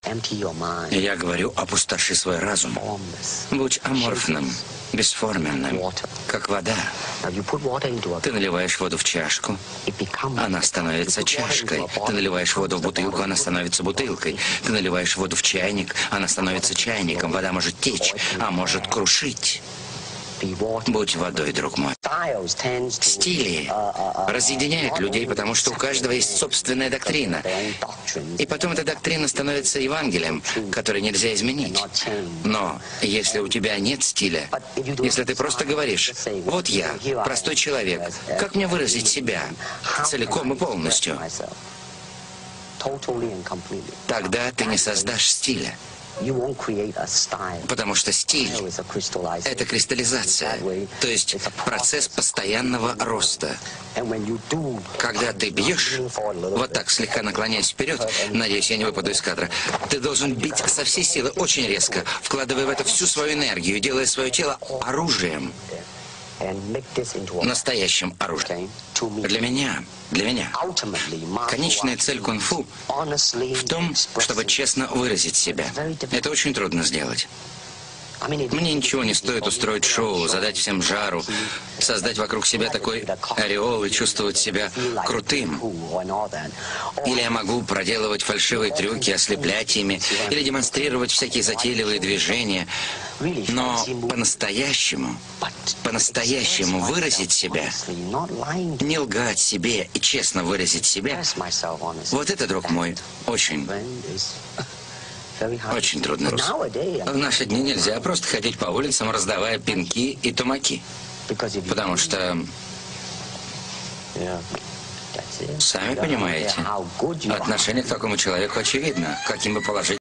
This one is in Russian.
Я говорю, опустоши свой разум. Будь аморфным, бесформенным, как вода. Ты наливаешь воду в чашку, она становится чашкой. Ты наливаешь воду в бутылку, она становится бутылкой. Ты наливаешь воду в чайник, она становится чайником. Вода может течь, а может крушить. Будь водой, друг мой. Стили разъединяют людей, потому что у каждого есть собственная доктрина. И потом эта доктрина становится Евангелием, который нельзя изменить. Но если у тебя нет стиля, если ты просто говоришь, вот я, простой человек, как мне выразить себя целиком и полностью, тогда ты не создашь стиля. Потому что стиль – это кристаллизация, то есть процесс постоянного роста. Когда ты бьешь, вот так слегка наклоняясь вперед, надеюсь, я не выпаду из кадра, ты должен бить со всей силы, очень резко, вкладывая в это всю свою энергию, делая свое тело оружием. Настоящим оружием. Для меня, конечная цель кунг-фу в том, чтобы честно выразить себя. Это очень трудно сделать. Мне ничего не стоит устроить шоу, задать всем жару, создать вокруг себя такой ореол и чувствовать себя крутым. Или я могу проделывать фальшивые трюки, ослеплять ими, или демонстрировать всякие затейливые движения. Но по-настоящему выразить себя, не лгать себе и честно выразить себя, вот это, друг мой, очень трудно. В наши дни нельзя просто ходить по улицам, раздавая пинки и тумаки. Потому что, сами понимаете, отношение к такому человеку очевидно, каким бы положительным